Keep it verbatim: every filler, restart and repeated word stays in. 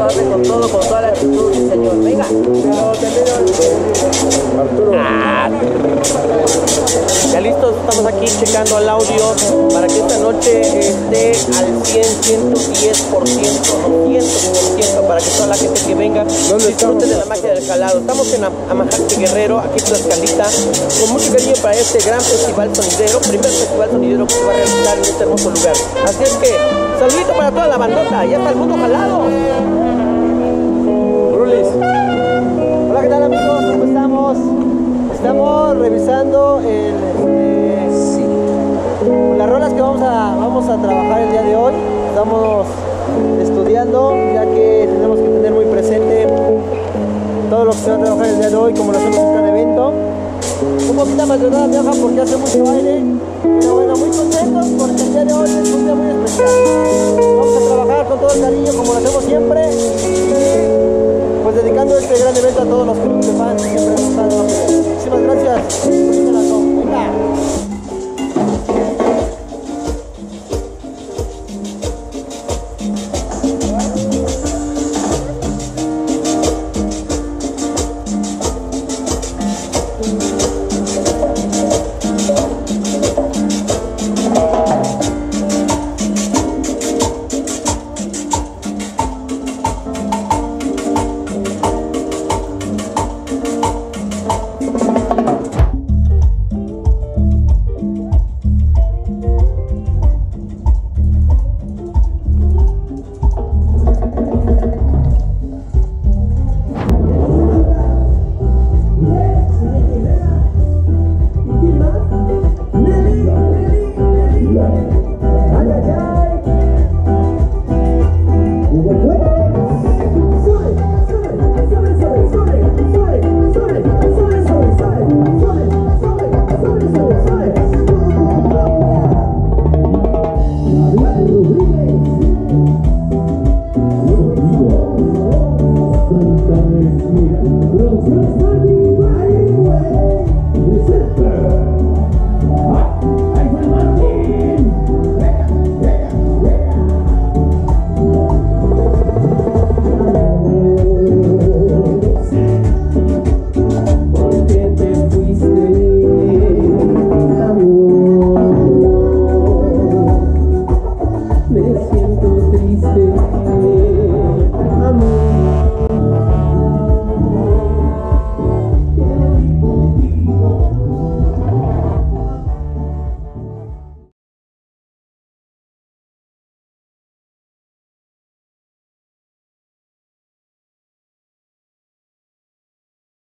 darle con todo, con toda la actitud, sí, señor. Venga. Arturo. Ah. Ya listos, estamos aquí checando el audio para que esta noche esté al cien, ciento diez por ciento, doscientos por ciento, para que toda la gente que venga disfrute de la magia del jalado. Estamos en Amajacte Guerrero, aquí en Tlaxcalita, con mucho cariño para este gran festival sonidero, primer festival sonidero que se va a realizar en este hermoso lugar. Así es que, saludito para toda la bandota, ya está el mundo jalado. Rulis. Hola, ¿qué tal, amigos? ¿Cómo estamos? Estamos revisando el, eh, sí. las rolas que vamos a, vamos a trabajar el día de hoy. Estamos estudiando, ya que tenemos que tener muy presente todo lo que se va a trabajar el día de hoy, como lo hacemos en cada evento. Un poquito más de nada viaja porque hace mucho baile, pero bueno, muy contentos porque el día de hoy es un día muy especial. Vamos a trabajar con todo el cariño como lo hacemos siempre y pues dedicando este gran evento a todos los clubes de fans que siempre nos están dando. Muchísimas gracias. Venga. Santa María,